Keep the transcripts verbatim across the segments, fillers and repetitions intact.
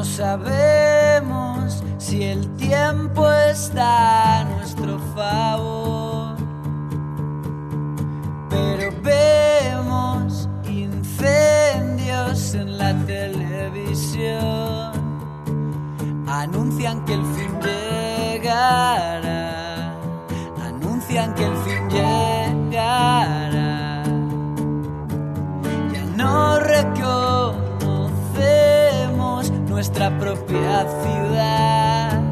no sabemos si el tiempo está a nuestro favor, pero vemos incendios en la televisión, anuncian que el fin llegará, anuncian que el fin llegará. Ya no reconocemos nuestra propia ciudad.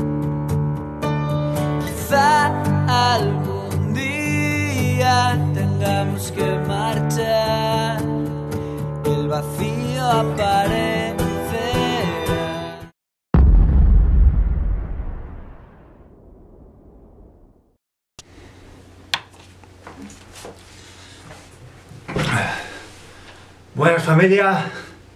Quizá algún día tengamos que marchar, el vacío aparecerá. Buenas familia,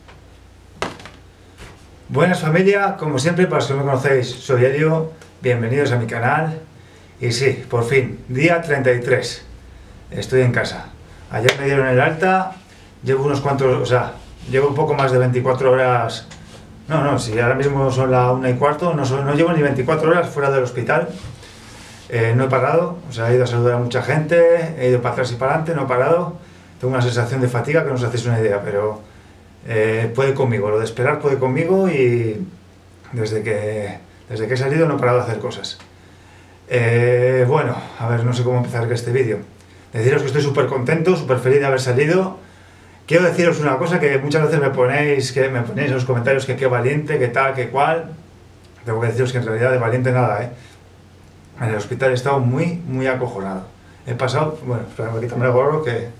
buenas familia, como siempre, para los que no me conocéis, soy Elio, bienvenidos a mi canal. Y sí, por fin, día treinta y tres, estoy en casa. Ayer me dieron el alta, llevo unos cuantos, o sea, llevo un poco más de veinticuatro horas, no, no, si ahora mismo son la una y cuarto, no, son, no llevo ni veinticuatro horas fuera del hospital. Eh, no he parado, o sea, he ido a saludar a mucha gente, he ido para atrás y para adelante, no he parado. Tengo una sensación de fatiga que no os hacéis una idea, pero eh, puede conmigo, lo de esperar puede conmigo, y desde que, desde que he salido no he parado de hacer cosas. Eh, bueno, a ver, no sé cómo empezar este vídeo. Deciros que estoy súper contento, súper feliz de haber salido. Quiero deciros una cosa que muchas veces me ponéis, que me ponéis en los comentarios que qué valiente, que tal, que cual. Tengo que deciros que en realidad de valiente nada, ¿eh? En el hospital he estado muy, muy acojonado. He pasado, bueno, espera, quítame el gorro que...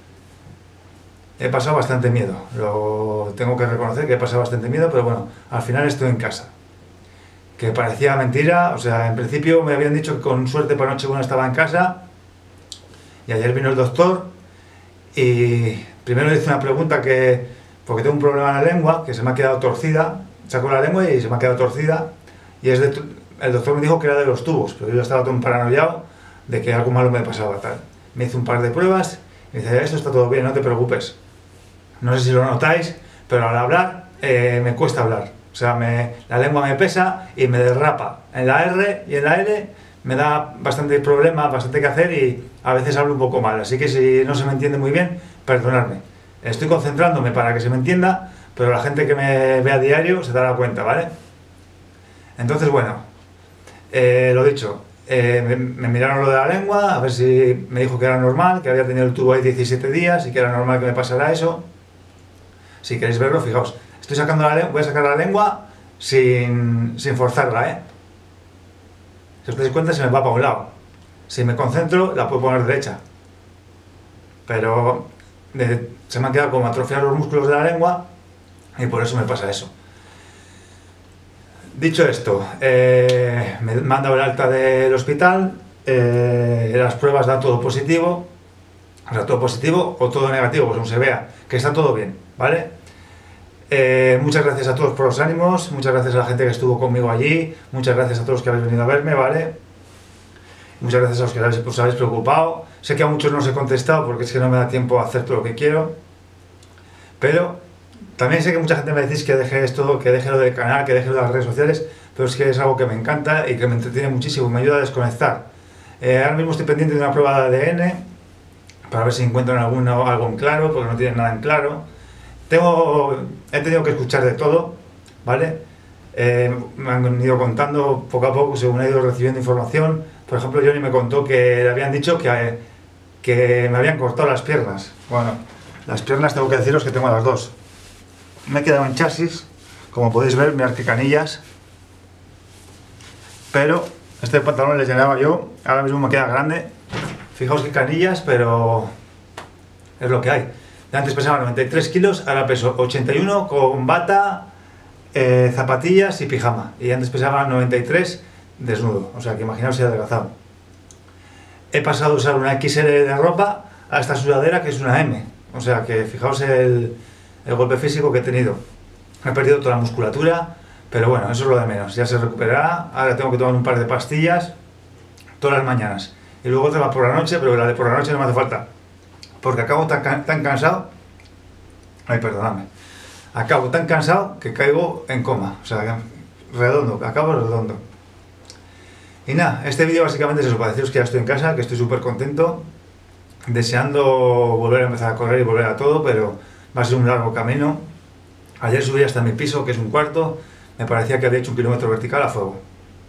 He pasado bastante miedo, lo tengo que reconocer que he pasado bastante miedo, pero bueno, al final estoy en casa. Que parecía mentira, o sea, en principio me habían dicho que con suerte para Nochebuena estaba en casa, y ayer vino el doctor, y primero le hice una pregunta que, porque tengo un problema en la lengua, que se me ha quedado torcida, saco la lengua y se me ha quedado torcida, y es de, el doctor me dijo que era de los tubos, pero yo estaba todo paranoiado de que algo malo me pasaba, tal. Me hizo un par de pruebas, y me dice, esto está todo bien, no te preocupes. No sé si lo notáis, pero al hablar eh, me cuesta hablar. O sea, me, la lengua me pesa y me derrapa. En la R y en la L me da bastante problema, bastante que hacer, y a veces hablo un poco mal. Así que si no se me entiende muy bien, perdonadme. Estoy concentrándome para que se me entienda, pero la gente que me ve a diario se dará cuenta, ¿vale? Entonces, bueno, eh, lo dicho, eh, me, me miraron lo de la lengua, a ver si me dijo que era normal, que había tenido el tubo ahí diecisiete días y que era normal que me pasara eso. Si queréis verlo, fijaos, estoy sacando la lengua, voy a sacar la lengua sin, sin forzarla, ¿eh? Si os dais cuenta, se me va para un lado. Si me concentro, la puedo poner derecha. Pero de, se me han quedado como atrofiados los músculos de la lengua, y por eso me pasa eso. Dicho esto, eh, me han dado el alta del hospital, eh, las pruebas dan todo positivo, o sea, todo positivo o todo negativo, pues como se vea, que está todo bien, ¿vale? Eh, muchas gracias a todos por los ánimos, muchas gracias a la gente que estuvo conmigo allí, muchas gracias a todos los que habéis venido a verme, ¿vale? Muchas gracias a los que os habéis, habéis preocupado. Sé que a muchos no os he contestado porque es que no me da tiempo a hacer todo lo que quiero, pero también sé que mucha gente me decís que deje esto, que deje lo del canal, que deje lo de las redes sociales, pero es que es algo que me encanta y que me entretiene muchísimo, me ayuda a desconectar. Eh, ahora mismo estoy pendiente de una prueba de A D N para ver si encuentran alguno, algo en claro, porque no tienen nada en claro. Tengo, he tenido que escuchar de todo, ¿vale? Eh, me han ido contando poco a poco según he ido recibiendo información. Por ejemplo, Johnny me contó que le habían dicho que, que me habían cortado las piernas. Bueno, las piernas tengo que deciros que tengo las dos. Me he quedado en chasis, como podéis ver, mirad qué canillas. Pero este pantalón le llenaba yo, ahora mismo me queda grande. Fijaos qué canillas, pero es lo que hay. Antes pesaba noventa y tres kilos, ahora peso ochenta y uno con bata, eh, zapatillas y pijama. Y antes pesaba noventa y tres desnudo, o sea que imaginaos si he adelgazado. He pasado a usar una equis ele de ropa a esta sudadera que es una eme. O sea que fijaos el, el golpe físico que he tenido. He perdido toda la musculatura, pero bueno, eso es lo de menos. Ya se recuperará. Ahora tengo que tomar un par de pastillas todas las mañanas. Y luego otra por la noche, pero la de por la noche no me hace falta, porque acabo tan, tan cansado. Ay, perdonadme. acabo tan cansado que caigo en coma, o sea, redondo, acabo redondo. Y nada, este vídeo básicamente es eso, para deciros que ya estoy en casa, que estoy súper contento, deseando volver a empezar a correr y volver a todo, pero va a ser un largo camino. Ayer subí hasta mi piso, que es un cuarto, me parecía que había hecho un kilómetro vertical a fuego.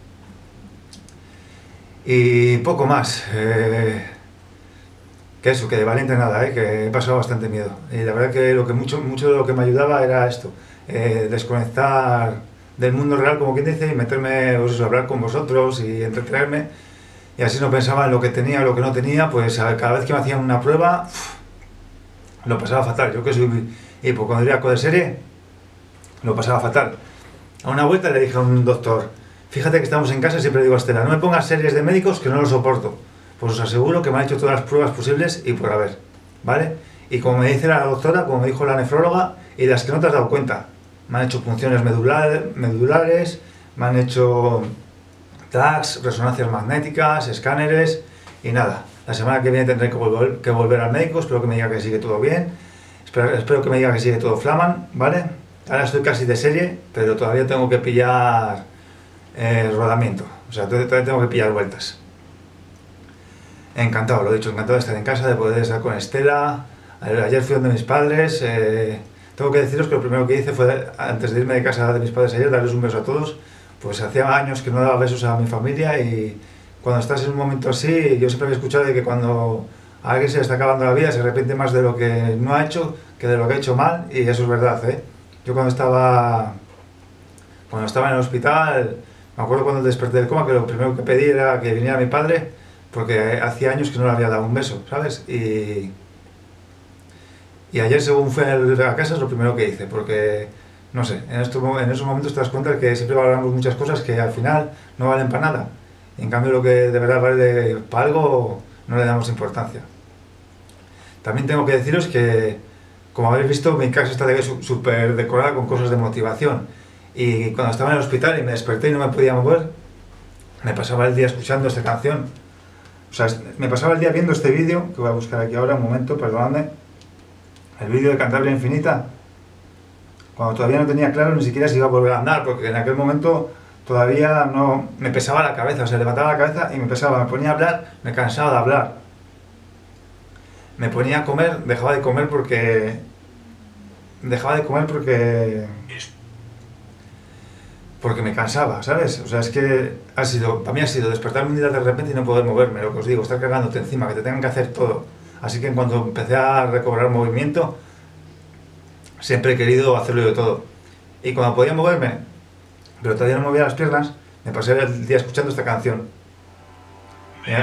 Y poco más, eh, que eso, que de valiente nada, eh, que he pasado bastante miedo. Y la verdad que, lo que mucho, mucho de lo que me ayudaba era esto, eh, desconectar del mundo real, como quien dice, y meterme, pues eso, a hablar con vosotros y entretenerme, y así no pensaba en lo que tenía o lo que no tenía. Pues cada vez que me hacían una prueba, uff, lo pasaba fatal. Yo que soy hipocondríaco de serie, lo pasaba fatal. A una vuelta le dije a un doctor, fíjate que estamos en casa y siempre digo a Estela, no me pongas series de médicos que no lo soporto. Pues os aseguro que me han hecho todas las pruebas posibles y por haber, ¿vale? Y como me dice la doctora, como me dijo la nefróloga, y las que no te has dado cuenta, me han hecho punciones medular, medulares, me han hecho tags, resonancias magnéticas, escáneres y nada. La semana que viene tendré que volver, que volver al médico, espero que me diga que sigue todo bien, espero, espero que me diga que sigue todo flaman, ¿vale? Ahora estoy casi de serie, pero todavía tengo que pillar eh, rodamiento, o sea, todavía tengo que pillar vueltas. Encantado, lo he dicho, encantado de estar en casa, de poder estar con Estela. Ayer fui donde mis padres. Eh, tengo que deciros que lo primero que hice fue, antes de irme de casa de mis padres ayer, darles un beso a todos. Pues hacía años que no daba besos a mi familia, y cuando estás en un momento así, yo siempre había escuchado de que cuando a alguien se le está acabando la vida se arrepiente más de lo que no ha hecho que de lo que ha hecho mal, y eso es verdad, ¿eh? Yo cuando estaba, cuando estaba en el hospital, me acuerdo cuando desperté del coma, que lo primero que pedí era que viniera mi padre, porque hacía años que no le había dado un beso, ¿sabes? Y, y ayer, según fui a casa, es lo primero que hice, porque, no sé, en, esto, en esos momentos te das cuenta de que siempre valoramos muchas cosas que al final no valen para nada. Y en cambio, lo que de verdad vale para algo, no le damos importancia. También tengo que deciros que, como habéis visto, mi casa está súper decorada con cosas de motivación. Y cuando estaba en el hospital y me desperté y no me podía mover, me pasaba el día escuchando esta canción. O sea, me pasaba el día viendo este vídeo, que voy a buscar aquí ahora, un momento, perdonadme. El vídeo de Cantabria Infinita, cuando todavía no tenía claro ni siquiera si iba a volver a andar, porque en aquel momento todavía no... me pesaba la cabeza, o sea, levantaba la cabeza y me pesaba, me ponía a hablar, me cansaba de hablar. Me ponía a comer, dejaba de comer porque... dejaba de comer porque... porque me cansaba, ¿sabes? O sea, es que ha sido, para mí ha sido despertarme un día de repente y no poder moverme, lo que os digo, estar cagándote encima, que te tengan que hacer todo. Así que en cuanto empecé a recobrar movimiento, siempre he querido hacerlo yo todo. Y cuando podía moverme, pero todavía no movía las piernas, me pasé el día escuchando esta canción. Mirad.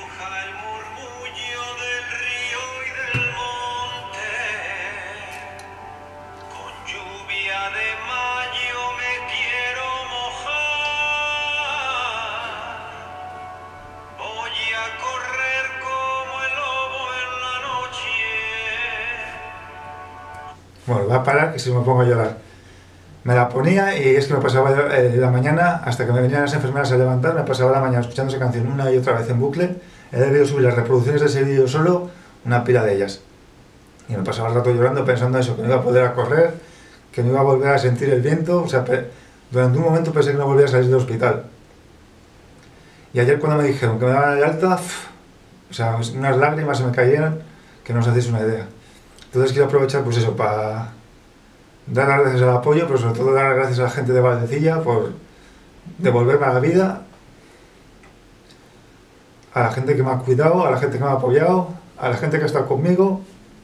Bueno, voy a parar, que si me pongo a llorar. Me la ponía y es que me pasaba eh, la mañana, hasta que me venían las enfermeras a levantar, me pasaba la mañana escuchando esa canción una y otra vez en bucle. He debido subir las reproducciones de ese vídeo solo, una pila de ellas. Y me pasaba el rato llorando pensando eso, que no iba a poder a correr, que no iba a volver a sentir el viento. O sea, durante un momento pensé que no volvía a salir del hospital. Y ayer cuando me dijeron que me daban el alta, pff, o sea, unas lágrimas se me cayeron, que no os hacéis una idea. Entonces quiero aprovechar, pues eso, para dar las gracias al apoyo, pero sobre todo dar las gracias a la gente de Valdecilla por devolverme a la vida, a la gente que me ha cuidado, a la gente que me ha apoyado, a la gente que ha estado conmigo,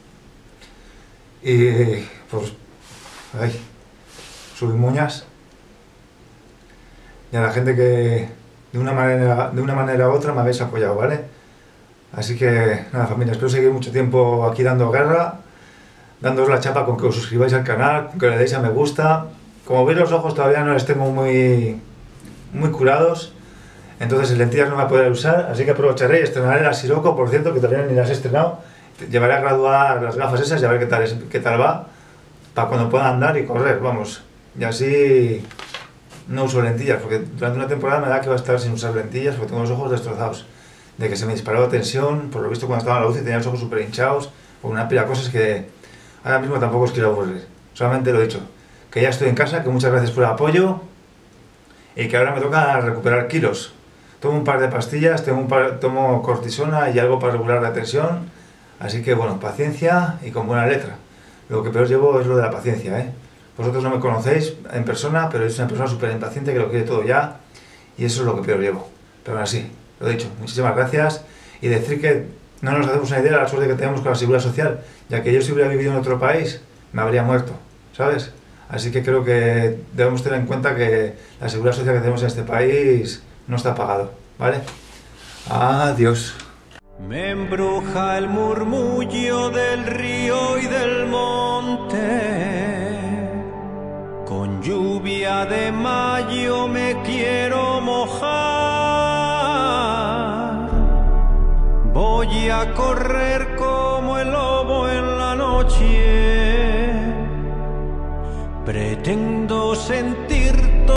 y pues, ay, Subimuñas, y a la gente que de una manera, de una manera u otra me habéis apoyado, ¿vale? Así que, nada, familia, espero seguir mucho tiempo aquí dando guerra, dándoos la chapa con que os suscribáis al canal, con que le deis a me gusta. Como veis, los ojos todavía no les tengo muy, muy curados, entonces en lentillas no me voy a poder usar, así que aprovecharé y estrenaré la Sirocco, por cierto, que todavía ni las he estrenado. Llevaré a graduar las gafas esas y a ver qué tal, es, qué tal va, para cuando pueda andar y correr, vamos. Y así no uso lentillas, porque durante una temporada me da que va a estar sin usar lentillas, porque tengo los ojos destrozados. De que se me disparó la tensión, por lo visto cuando estaba en la U C I tenía los ojos súper hinchados, por una pila de cosas que ahora mismo tampoco os quiero aburrir. Solamente lo he dicho, que ya estoy en casa, que muchas gracias por el apoyo y que ahora me toca recuperar kilos. Tomo un par de pastillas, tengo un par, tomo cortisona y algo para regular la tensión, así que bueno, paciencia y con buena letra. Lo que peor llevo es lo de la paciencia, ¿eh? Vosotros no me conocéis en persona, pero es una persona súper impaciente que lo quiere todo ya y eso es lo que peor llevo. Pero aún así, lo he dicho, muchísimas gracias y decir que no nos hacemos una idea de la suerte que tenemos con la seguridad social, ya que yo si hubiera vivido en otro país me habría muerto, ¿sabes? Así que creo que debemos tener en cuenta que la seguridad social que tenemos en este país no está pagado, ¿vale? Adiós. Me embruja el murmullo del río y del monte, con lluvia de mayo me quiero mojar. Voy a correr como el lobo en la noche, pretendo sentir